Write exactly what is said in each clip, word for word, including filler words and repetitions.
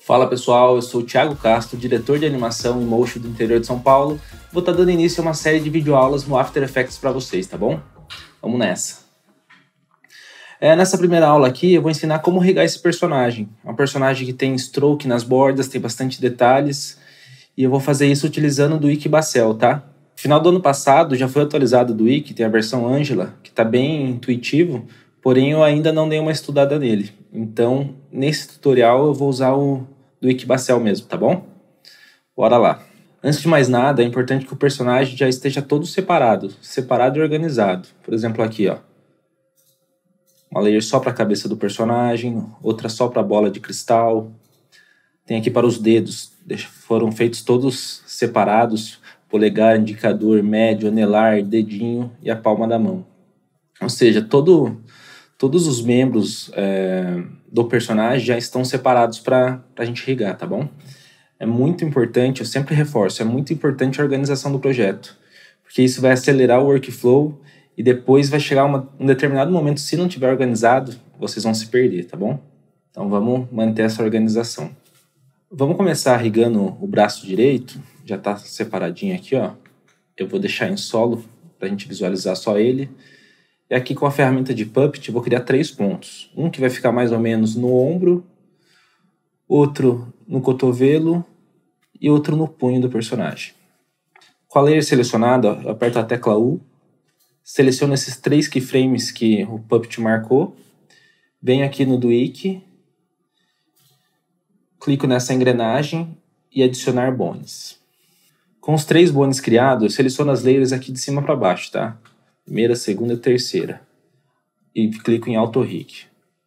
Fala pessoal, eu sou o Thiago Castro, diretor de animação e motion do interior de São Paulo. Vou estar dando início a uma série de videoaulas no After Effects para vocês, tá bom? Vamos nessa. É, nessa primeira aula aqui eu vou ensinar como rigar esse personagem. É um personagem que tem stroke nas bordas, tem bastante detalhes. E eu vou fazer isso utilizando o Duik Bacel, tá? No final do ano passado já foi atualizado o Duik, tem a versão Angela, que está bem intuitivo, porém eu ainda não dei uma estudada nele. Então, nesse tutorial eu vou usar o Duik Bacel mesmo, tá bom? Bora lá. Antes de mais nada, é importante que o personagem já esteja todo separado, separado e organizado. Por exemplo, aqui, ó. Uma layer só para a cabeça do personagem, outra só para a bola de cristal. Tem aqui para os dedos, foram feitos todos separados, polegar, indicador, médio, anelar, dedinho e a palma da mão. Ou seja, todo, todos os membros é, do personagem já estão separados para a gente rigar, tá bom? É muito importante, eu sempre reforço, é muito importante a organização do projeto, porque isso vai acelerar o workflow e depois vai chegar uma, um determinado momento, se não tiver organizado, vocês vão se perder, tá bom? Então vamos manter essa organização. Vamos começar rigando o braço direito, já está separadinho aqui, ó. Eu vou deixar em solo para a gente visualizar só ele. E aqui com a ferramenta de Puppet eu vou criar três pontos. Um que vai ficar mais ou menos no ombro, outro no cotovelo e outro no punho do personagem. Com a layer selecionada, eu aperto a tecla U, seleciono esses três keyframes que o Puppet marcou, venho aqui no Duik, clico nessa engrenagem e adicionar bones. Com os três bones criados, eu seleciono as layers aqui de cima para baixo, tá? Primeira, segunda e terceira. E clico em Auto Rig.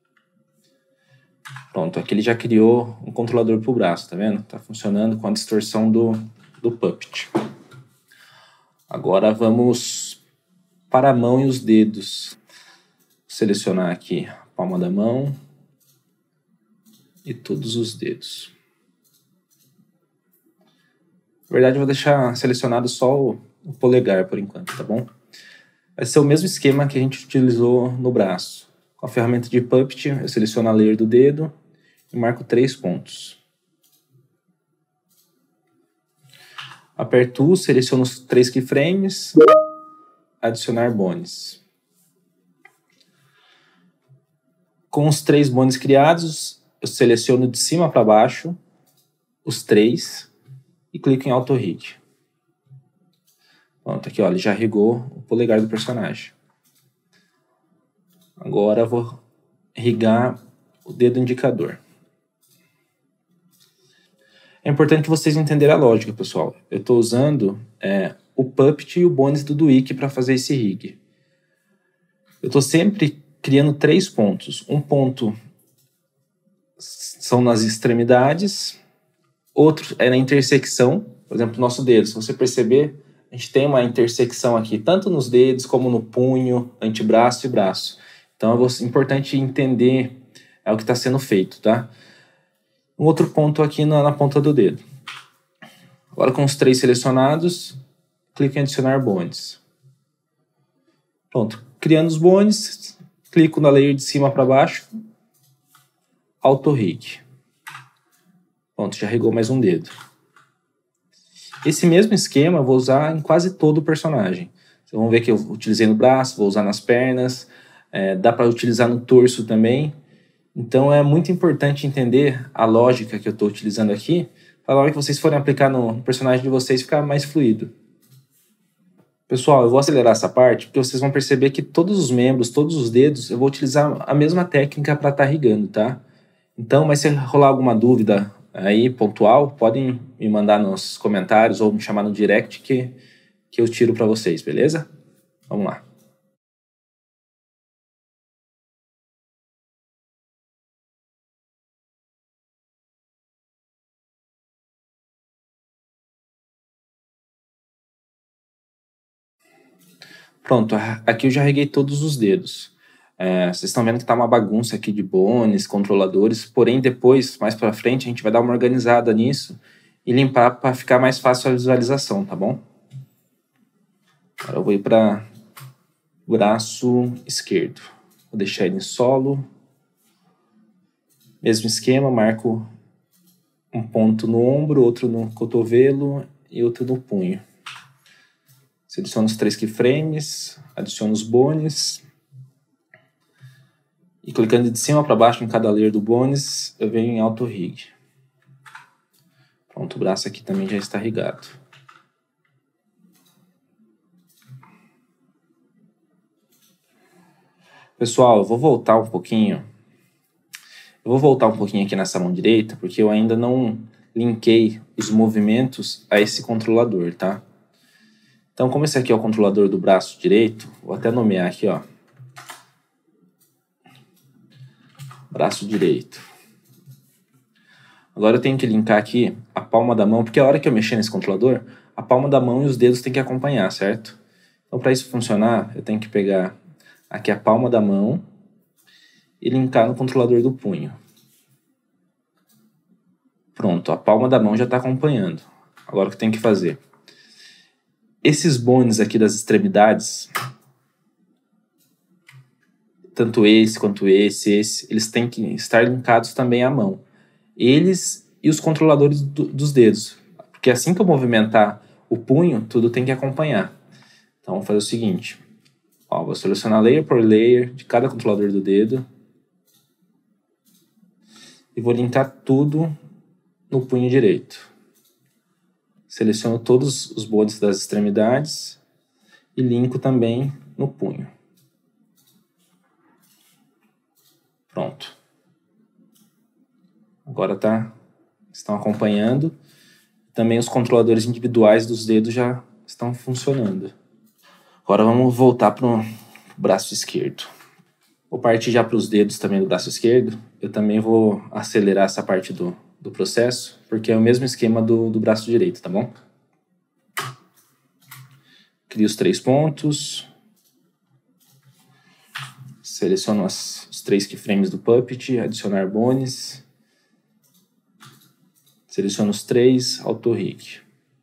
Pronto, aqui ele já criou um controlador para o braço, tá vendo? Tá funcionando com a distorção do, do Puppet. Agora vamos para a mão e os dedos. Vou selecionar aqui a palma da mão e todos os dedos. Na verdade, eu vou deixar selecionado só o, o polegar por enquanto, tá bom? Vai ser o mesmo esquema que a gente utilizou no braço. Com a ferramenta de Puppet, eu seleciono a layer do dedo e marco três pontos. Aperto U, seleciono os três keyframes, adicionar bones. Com os três bones criados, eu seleciono de cima para baixo os três e clico em Auto Rig. Pronto, aqui ó, ele já rigou o polegar do personagem. Agora eu vou rigar o dedo indicador. É importante vocês entenderem a lógica, pessoal. Eu estou usando é, o Puppet e o bones do Duik para fazer esse rig. Eu estou sempre criando três pontos. Um ponto são nas extremidades, outro é na intersecção, por exemplo, nosso dedo. Se você perceber, a gente tem uma intersecção aqui, tanto nos dedos como no punho, antebraço e braço. Então é importante entender é, o que está sendo feito, tá? Um outro ponto aqui na, na ponta do dedo. Agora com os três selecionados, clico em adicionar bones. Pronto, criando os bones, clico na layer de cima para baixo, Auto Rig. Pronto, já rigou mais um dedo. Esse mesmo esquema eu vou usar em quase todo o personagem. Vocês vão ver que eu utilizei no braço, vou usar nas pernas, é, dá para utilizar no torso também. Então é muito importante entender a lógica que eu estou utilizando aqui, para a hora que vocês forem aplicar no personagem de vocês ficar mais fluido. Pessoal, eu vou acelerar essa parte, porque vocês vão perceber que todos os membros, todos os dedos, eu vou utilizar a mesma técnica para estar rigando, tá? Então, mas se rolar alguma dúvida aí, pontual, podem me mandar nos comentários ou me chamar no direct que, que eu tiro para vocês, beleza? Vamos lá. Pronto, aqui eu já reguei todos os dedos. É, vocês estão vendo que tá uma bagunça aqui de bones, controladores, porém depois, mais pra frente, a gente vai dar uma organizada nisso e limpar para ficar mais fácil a visualização, tá bom? Agora eu vou ir para braço esquerdo. Vou deixar ele em solo. Mesmo esquema, marco um ponto no ombro, outro no cotovelo e outro no punho. Seleciono os três keyframes, adiciono os bones. E clicando de cima para baixo em cada layer do bones, eu venho em Auto Rig. Pronto, o braço aqui também já está rigado. Pessoal, eu vou voltar um pouquinho. Eu vou voltar um pouquinho aqui nessa mão direita, porque eu ainda não linkei os movimentos a esse controlador, tá? Então, como esse aqui é o controlador do braço direito, vou até nomear aqui, ó. Braço direito. Agora eu tenho que linkar aqui a palma da mão, porque a hora que eu mexer nesse controlador, a palma da mão e os dedos têm que acompanhar, certo? Então, para isso funcionar, eu tenho que pegar aqui a palma da mão e linkar no controlador do punho. Pronto, a palma da mão já está acompanhando. Agora o que eu tenho que fazer? Esses bones aqui das extremidades, tanto esse quanto esse, esse, eles têm que estar linkados também à mão. Eles e os controladores do, dos dedos. Porque assim que eu movimentar o punho, tudo tem que acompanhar. Então, vou fazer o seguinte. Ó, vou selecionar layer por layer de cada controlador do dedo. E vou linkar tudo no punho direito. Seleciono todos os bones das extremidades e linko também no punho. Pronto. Agora tá, estão acompanhando. Também os controladores individuais dos dedos já estão funcionando. Agora vamos voltar para o braço esquerdo. Vou partir já para os dedos também do braço esquerdo. Eu também vou acelerar essa parte do, do processo, porque é o mesmo esquema do, do braço direito, tá bom? Crio os três pontos. Seleciono as, os três keyframes do Puppet, adicionar bones. Seleciono os três, Auto Rig.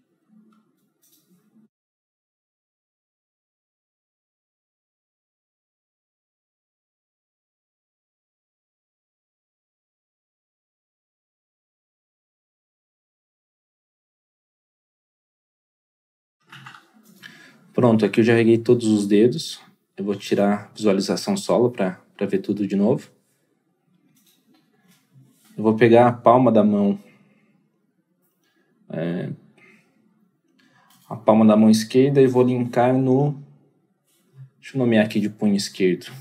Pronto, aqui eu já reguei todos os dedos. Eu vou tirar a visualização solo para ver tudo de novo. Eu vou pegar a palma da mão, é, a palma da mão esquerda e vou linkar no... Deixa eu nomear aqui de punho esquerdo.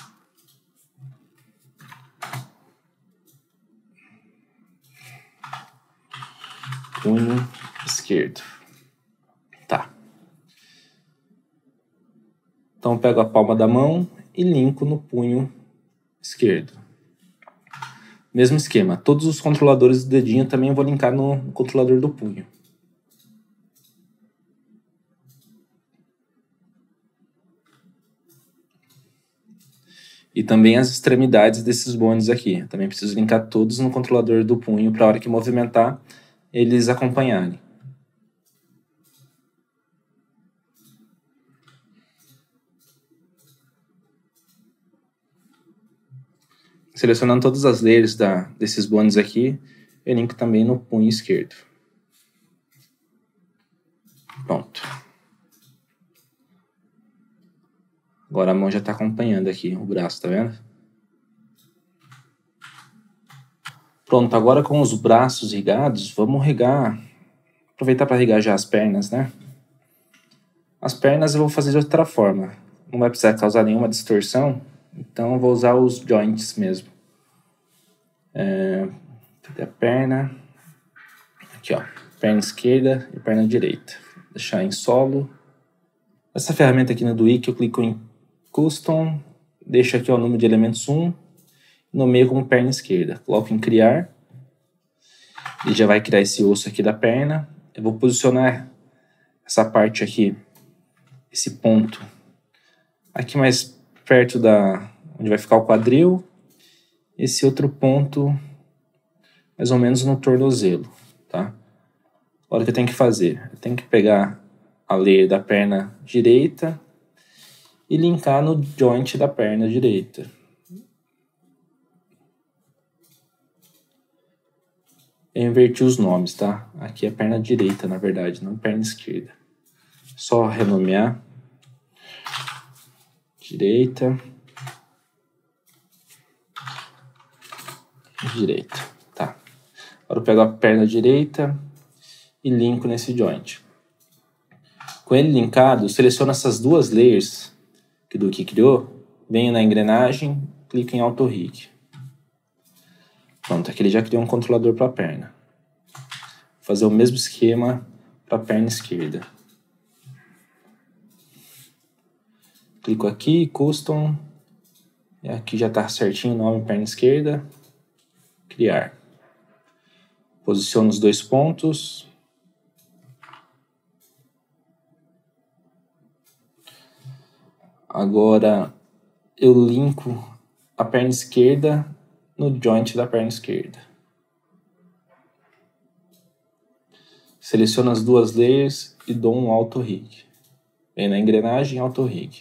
Punho esquerdo. Tá. Então eu pego a palma da mão e linko no punho esquerdo. Mesmo esquema. Todos os controladores do dedinho também eu vou linkar no, no controlador do punho. E também as extremidades desses bones aqui. Eu também preciso linkar todos no controlador do punho para a hora que movimentar, eles acompanharem. Selecionando todas as layers da, desses bones aqui, eu linko também no punho esquerdo. Pronto. Agora a mão já está acompanhando aqui o braço, tá vendo? Pronto, agora com os braços rigados, vamos rigar, aproveitar para rigar já as pernas, né? As pernas eu vou fazer de outra forma, não vai precisar causar nenhuma distorção, então eu vou usar os joints mesmo. É, cadê a perna? Aqui, ó, perna esquerda e perna direita. Vou deixar em solo. Essa ferramenta aqui no Duik, eu clico em Custom, deixo aqui ó, o número de elementos um, nomeio como perna esquerda. Coloco em criar, ele já vai criar esse osso aqui da perna. Eu vou posicionar essa parte aqui, esse ponto, aqui mais perto da onde vai ficar o quadril, esse outro ponto mais ou menos no tornozelo, tá? Agora o que eu tenho que fazer? Eu tenho que pegar a layer da perna direita e linkar no joint da perna direita. Eu inverti os nomes, tá? Aqui é perna direita, na verdade, não perna esquerda. Só renomear. Direita. Direita, tá. Agora eu pego a perna direita e linko nesse joint. Com ele linkado, seleciono essas duas layers que do que criou, venho na engrenagem, clico em Auto Rig. Pronto, aqui ele já criou um controlador para a perna. Vou fazer o mesmo esquema para a perna esquerda. Clico aqui, Custom, e aqui já está certinho o nome perna esquerda. Criar. Posiciono os dois pontos. Agora eu linko a perna esquerda no joint da perna esquerda. Seleciono as duas layers e dou um Auto Rig. Vem na engrenagem, Auto Rig.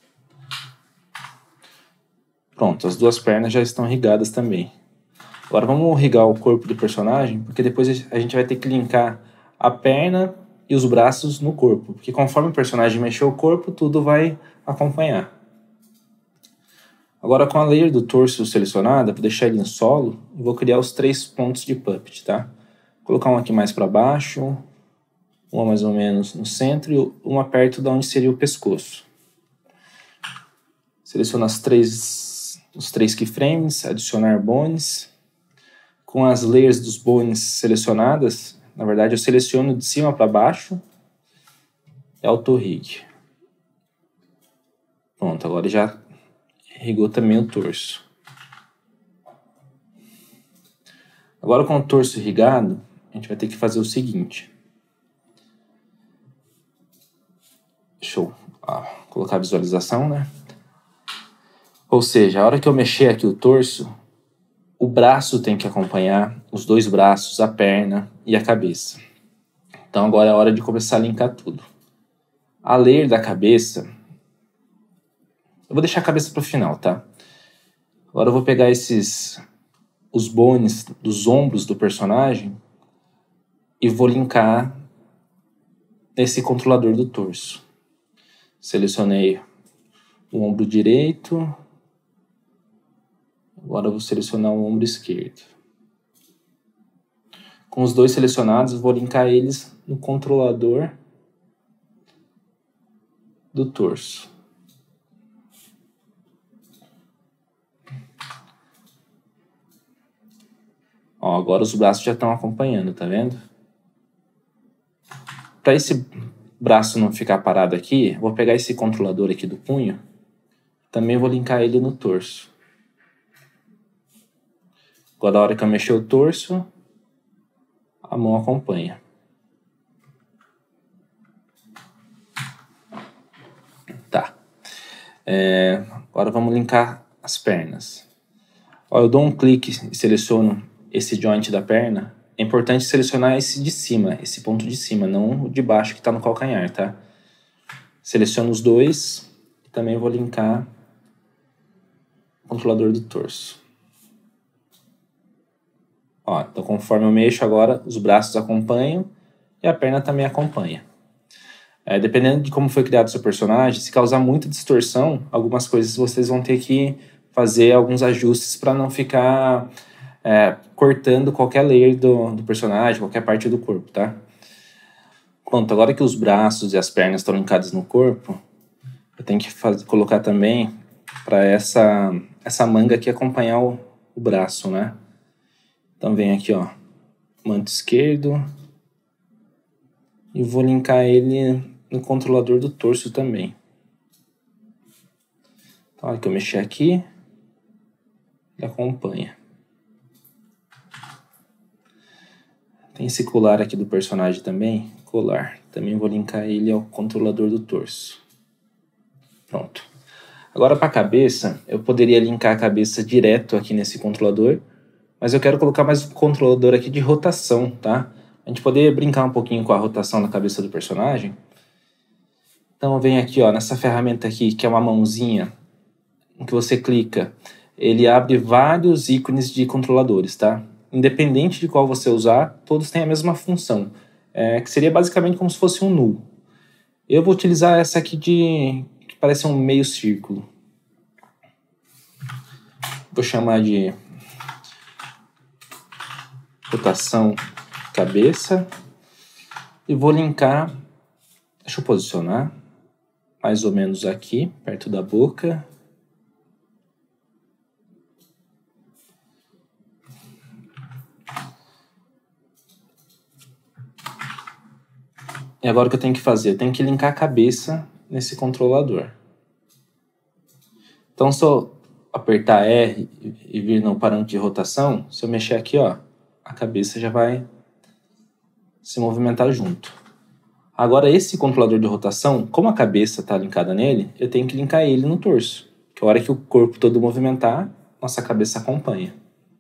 Pronto, as duas pernas já estão rigadas também. Agora vamos rigar o corpo do personagem, porque depois a gente vai ter que linkar a perna e os braços no corpo. Porque conforme o personagem mexer o corpo, tudo vai acompanhar. Agora com a layer do torso selecionada, vou deixar ele em solo, e vou criar os três pontos de puppet, tá? Vou colocar um aqui mais para baixo, uma mais ou menos no centro e uma perto de onde seria o pescoço. Seleciono as três, os três keyframes, adicionar bones. Com as layers dos bones selecionadas, na verdade eu seleciono de cima para baixo e Auto Rig. Pronto, agora já rigou também o torso. Agora com o torso irrigado, a gente vai ter que fazer o seguinte. Deixa eu ah, colocar a visualização, né? Ou seja, a hora que eu mexer aqui o torso, o braço tem que acompanhar, os dois braços, a perna e a cabeça. Então agora é a hora de começar a linkar tudo. A layer da cabeça, eu vou deixar a cabeça para o final, tá? Agora eu vou pegar esses, os bones dos ombros do personagem e vou linkar nesse controlador do torso. Selecionei o ombro direito. Agora eu vou selecionar o ombro esquerdo. Com os dois selecionados, vou linkar eles no controlador do torso. Ó, agora os braços já estão acompanhando, tá vendo? Para esse braço não ficar parado aqui, vou pegar esse controlador aqui do punho, também vou linkar ele no torso. Agora, a hora que eu mexer o torso, a mão acompanha. Tá. É, agora vamos linkar as pernas. Ó, eu dou um clique e seleciono esse joint da perna. É importante selecionar esse de cima, esse ponto de cima, não o de baixo que está no calcanhar, tá? Seleciono os dois e também vou linkar o controlador do torso. Ó, então conforme eu mexo agora, os braços acompanham e a perna também acompanha. É, dependendo de como foi criado o seu personagem, se causar muita distorção, algumas coisas vocês vão ter que fazer alguns ajustes para não ficar é, cortando qualquer layer do, do personagem, qualquer parte do corpo, tá? Pronto, agora que os braços e as pernas estão linkados no corpo, eu tenho que fazer, colocar também para essa, essa manga aqui acompanhar o, o braço, né? Então vem aqui, ó, manto esquerdo e vou linkar ele no controlador do torso também. Então, a hora que eu mexer aqui, ele acompanha. Tem esse colar aqui do personagem também, colar. Também vou linkar ele ao controlador do torso. Pronto. Agora para a cabeça, eu poderia linkar a cabeça direto aqui nesse controlador, mas eu quero colocar mais um controlador aqui de rotação, tá? A gente poder brincar um pouquinho com a rotação na cabeça do personagem. Então vem aqui, ó, nessa ferramenta aqui, que é uma mãozinha, em que você clica, ele abre vários ícones de controladores, tá? independente de qual você usar, todos têm a mesma função, é, que seria basicamente como se fosse um null. Eu vou utilizar essa aqui de que parece um meio círculo. Vou chamar de rotação cabeça e vou linkar, deixa eu posicionar mais ou menos aqui, perto da boca. E agora o que eu tenho que fazer? Eu tenho que linkar a cabeça nesse controlador. Então, se eu apertar R e vir no parâmetro de rotação, se eu mexer aqui, ó, a cabeça já vai se movimentar junto. Agora, esse controlador de rotação, como a cabeça está linkada nele, eu tenho que linkar ele no torso. Que a hora que o corpo todo movimentar, nossa cabeça acompanha.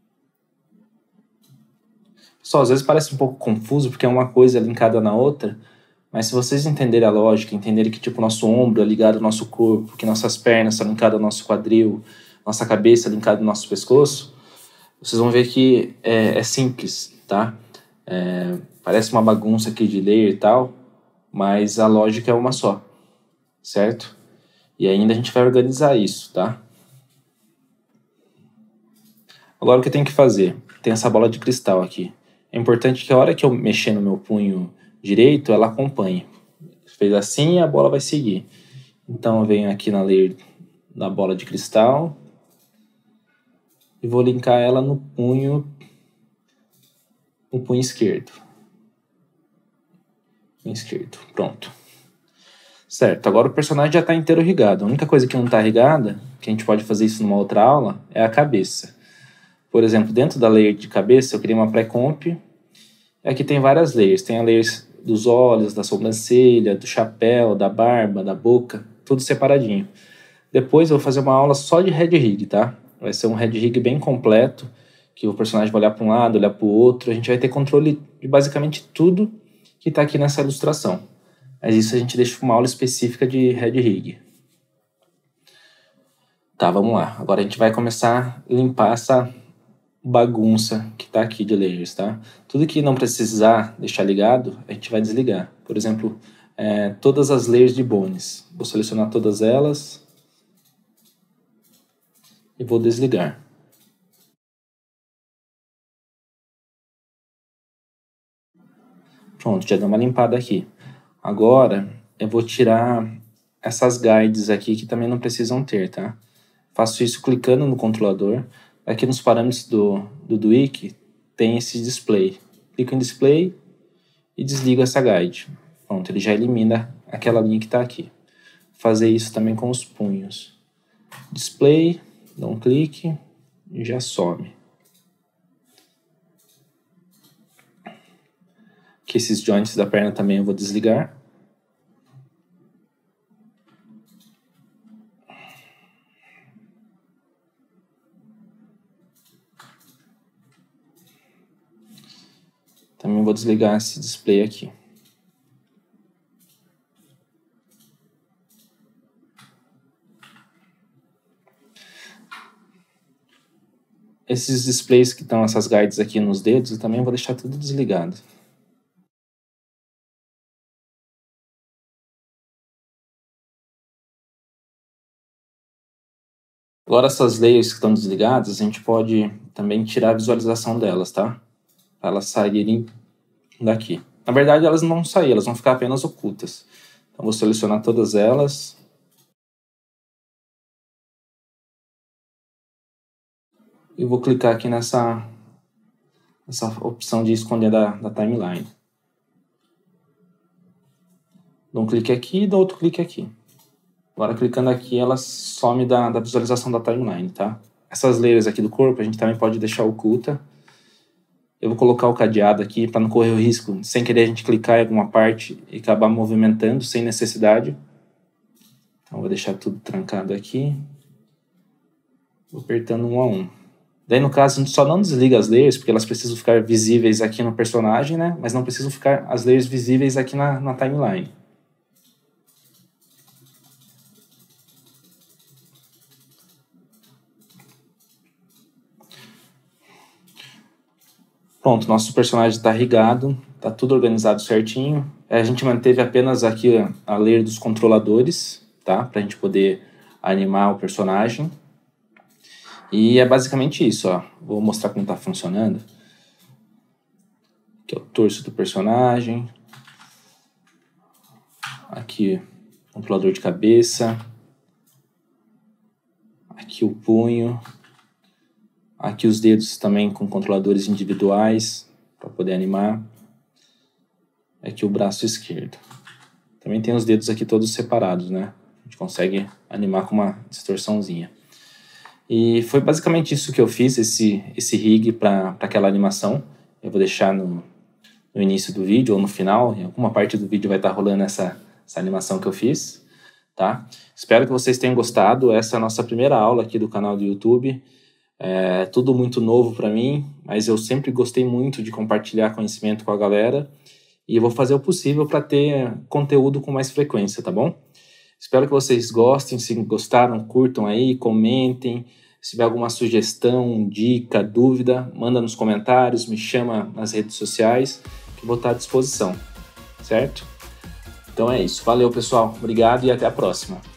Pessoal, às vezes parece um pouco confuso, porque é uma coisa linkada na outra, mas se vocês entenderem a lógica, entenderem que tipo nosso ombro é ligado ao nosso corpo, que nossas pernas são linkadas ao nosso quadril, nossa cabeça é linkada ao nosso pescoço, vocês vão ver que é, é simples, tá? É, parece uma bagunça aqui de layer e tal, mas a lógica é uma só, certo? E ainda a gente vai organizar isso, tá? Agora o que eu tenho que fazer? Tem essa bola de cristal aqui. É importante que a hora que eu mexer no meu punho direito, ela acompanhe. Fez assim, a bola vai seguir. Então eu venho aqui na layer da bola de cristal e vou linkar ela no punho, no punho esquerdo. Punho esquerdo, pronto. Certo, agora o personagem já está inteiro rigado. A única coisa que não está rigada, que a gente pode fazer isso numa outra aula, é a cabeça. Por exemplo, dentro da layer de cabeça, eu criei uma pré-comp. Aqui tem várias layers. Tem a layer dos olhos, da sobrancelha, do chapéu, da barba, da boca, tudo separadinho. Depois eu vou fazer uma aula só de head rig, tá? Vai ser um head rig bem completo, que o personagem vai olhar para um lado, olhar para o outro. A gente vai ter controle de basicamente tudo que está aqui nessa ilustração. Mas isso a gente deixa para uma aula específica de head rig. Tá, vamos lá. Agora a gente vai começar a limpar essa bagunça que está aqui de layers, tá? Tudo que não precisar deixar ligado, a gente vai desligar. Por exemplo, é, todas as layers de bones. Vou selecionar todas elas e vou desligar. Pronto, já deu uma limpada aqui. Agora eu vou tirar essas guides aqui que também não precisam ter, tá? Faço isso clicando no controlador. Aqui nos parâmetros do, do Duik tem esse display. Clico em display e desligo essa guide. Pronto, ele já elimina aquela linha que está aqui. Vou fazer isso também com os punhos. Display, dá um clique e já some. Aqui esses joints da perna também eu vou desligar. Também vou desligar esse display aqui. Esses displays que estão, essas guides aqui nos dedos, eu também vou deixar tudo desligado. Agora essas layers que estão desligadas, a gente pode também tirar a visualização delas, tá? Para elas saírem daqui. Na verdade, elas não vão sair, elas vão ficar apenas ocultas. Então, vou selecionar todas elas. E vou clicar aqui nessa, nessa opção de esconder da, da timeline. Dou um clique aqui e dou outro clique aqui. Agora, clicando aqui, ela some da, da visualização da timeline, tá? Essas layers aqui do corpo, a gente também pode deixar oculta. Eu vou colocar o cadeado aqui para não correr o risco, sem querer a gente clicar em alguma parte e acabar movimentando sem necessidade. Então, vou deixar tudo trancado aqui. Vou apertando um a um. Daí, no caso, a gente só não desliga as layers, porque elas precisam ficar visíveis aqui no personagem, né? Mas não precisam ficar as layers visíveis aqui na, na timeline. Pronto, nosso personagem está rigado, está tudo organizado certinho. A gente manteve apenas aqui a layer dos controladores, tá? Para a gente poder animar o personagem. E é basicamente isso, ó. Vou mostrar como está funcionando. Aqui é o torso do personagem. Aqui, controlador de cabeça. Aqui o punho. Aqui os dedos também com controladores individuais para poder animar. Aqui o braço esquerdo. Também tem os dedos aqui todos separados, né? A gente consegue animar com uma distorçãozinha. E foi basicamente isso que eu fiz, esse, esse rig para aquela animação. Eu vou deixar no, no início do vídeo ou no final, em alguma parte do vídeo vai estar rolando essa, essa animação que eu fiz, tá? Espero que vocês tenham gostado. Essa é a nossa primeira aula aqui do canal do YouTube. É tudo muito novo para mim, mas eu sempre gostei muito de compartilhar conhecimento com a galera e eu vou fazer o possível para ter conteúdo com mais frequência, tá bom? Espero que vocês gostem, se gostaram, curtam aí, comentem. Se tiver alguma sugestão, dica, dúvida, manda nos comentários, me chama nas redes sociais, que vou estar à disposição, certo? Então é isso. Valeu, pessoal. Obrigado e até a próxima.